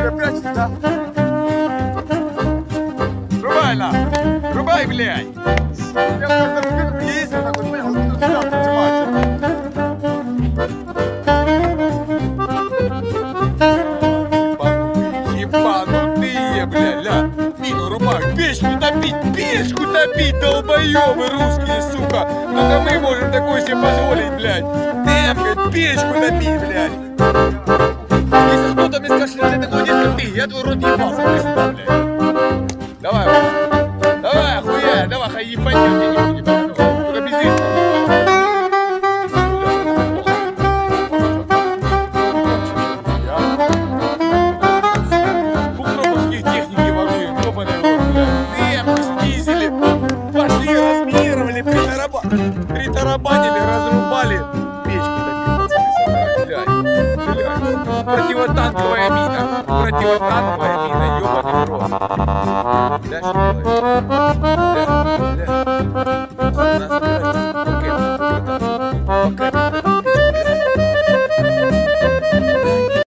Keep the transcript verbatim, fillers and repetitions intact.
Че, прячешься, да? Рубай, на! Рубай, блядь! Я просто разберу, есть вот так вот, понял? Вот тут сюда прижимается. Ебанутые, бля, ля! Мину рубай! Печку топить! Печку топить, долбоёбы русские, сука! Только мы можем такое себе позволить, блядь! Темка, печку топить, блядь! Если кто-то мне скажет, что это такое несколько ты, я твой рот ебался, Христа, блядь! Давай, давай, охуя, давай, хай ебанем, я не буду, только без риска. Укроповские техники воруем, ёбаный рот, блядь. Темку снизили, пошли, разминировали, притарабанили, разрубали. Печку топили, блядь, блядь. Противотанковая мина, противотанковая мина, ёбаный рот. Бля, что делаешь? Бля, бля. У нас, блядь,